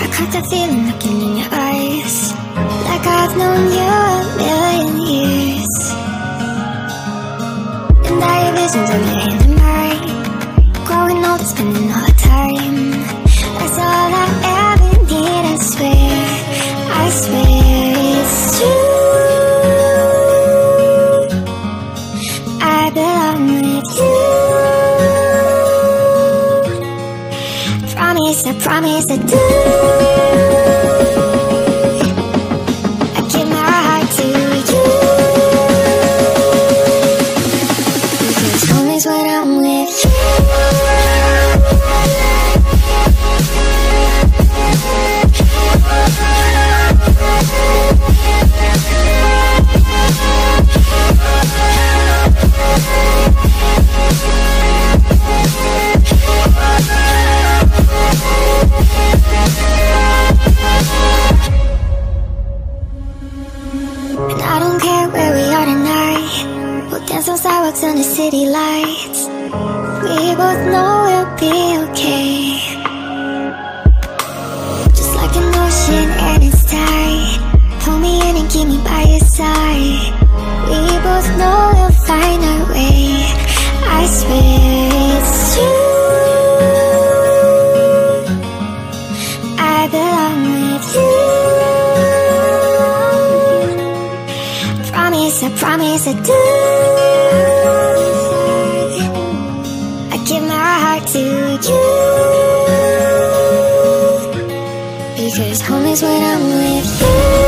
I caught that feeling looking in your eyes, like I've known you a million years. And I have visions of your hand in mine, growing old and spending all the time. That's all I ever need, I swear it's true. I belong with you. I promise I do. I give my heart to you, because home is when I'm with you. And I don't care where we are tonight, we'll dance on sidewalks under city lights. We both know we'll be okay, just like an ocean and its tide. Pull me in and keep me by your side. We both know we'll find our way, I swear it's true. I belong with you. I promise I do. I give my heart to you, because home is when I'm with you.